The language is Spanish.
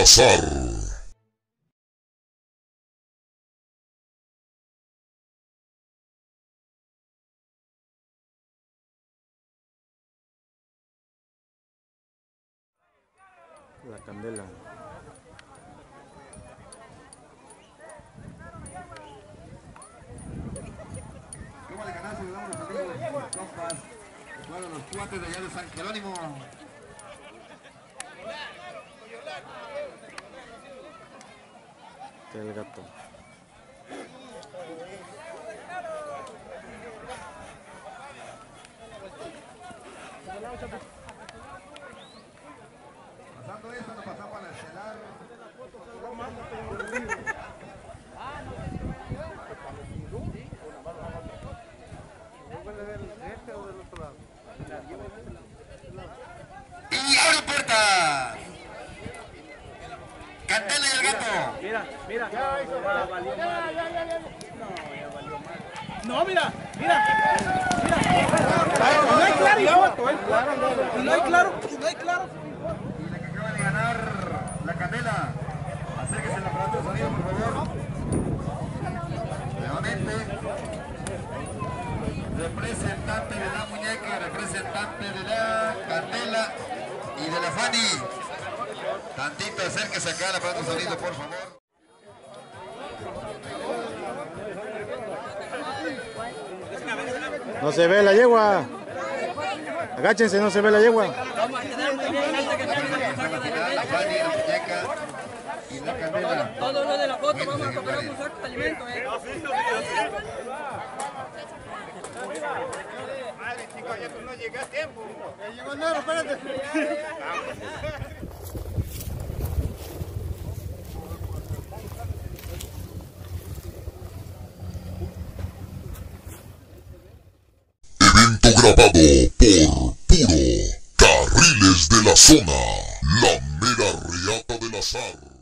azar. La candela. ¿Cómo le ganazo le damos los amigos, los compas? Bueno, los cuates de allá de San Jerónimo. Este es el gato. Pasando esto, nos pasamos a la estelar. Y abre puerta. Candela y el gato. Mira. Ya valió mal. No, mira. No hay claro. No hay claro. Y la que acaba de ganar la Candela. Acérquese al aparato de sonido, por favor. Nuevamente. Representante de la muñeca, representante de la Candela y de la Fanny. Tantito acérquese acá al aparato de sonido, por favor. No se ve la yegua. Agáchense, no se ve la yegua. La Fanny, la muñeca y la Candela. Todo lo de la foto vamos a comprar un saco de alimentos, Madre, chico, ya tú no llegas a tiempo. Ya llegó el negro, espérate. Evento grabado por Puro Carriles de la Zona, la mera reata del azar.